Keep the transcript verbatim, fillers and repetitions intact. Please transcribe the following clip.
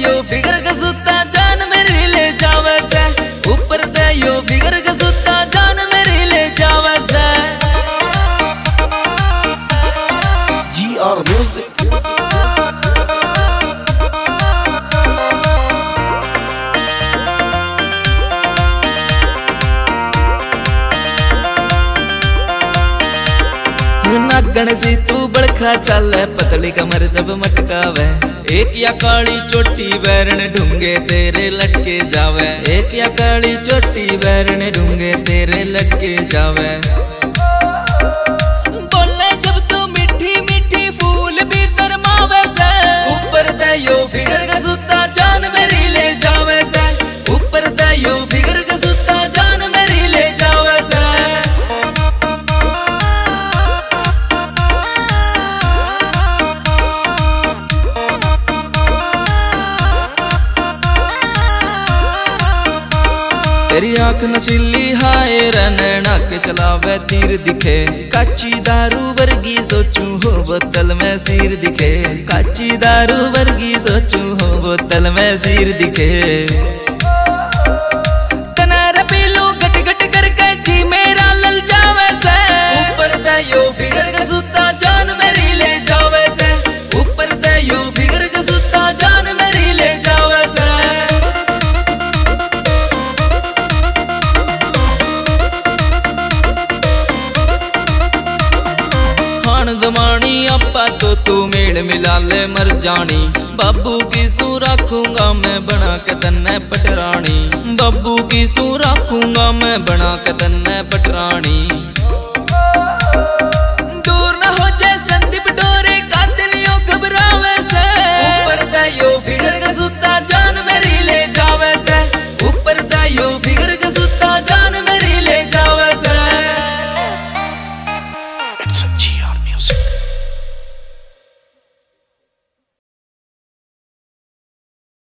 यो figure कसूता जान मेरी ले जावे से, ऊपर दे यो फिगर कसूता जान मेरी ले जावे से। जी आर म्यूजिक। नागण सी तू बड़खा चाले, पतली कमर जब मटकावे, एक या काली चोटी बैरन ढूंगे तेरे लटके जावे, एक या काली चोटी बैरन ढूंगे तेरे लटके जावे। बोले जब तू मीठी मीठी फूल भी शर्मावे से, ऊपर दे यो फिगर का सूता जान मेरी ले जावे से, ऊपर दे यो फिगर का सूता जान मेरी ले जावे से। तेरी आंख नशीली हाय रनना के चलावे तीर दिखे, काची दारू वर्गी सोचूं हो बोतल में सिर दिखे, काची दारू वर्गी सोचूं हो बोतल में सिर दिखे। कनार पीलू गट गट करके जी मेरा लल जावे से, ऊपर दे यो फिगर का सूता जान मेरी ले जावे से, ऊपर दे यो फिगर का सूता जान मेरी ले जावे से। दमानी अपा तो तू मेल मिला ले मर जानी, बाबू की सू रखूंगा मैं बना के तन्ने पटरानी, बाबू की सू रखूंगा मैं बना के तन्ने पटरानी।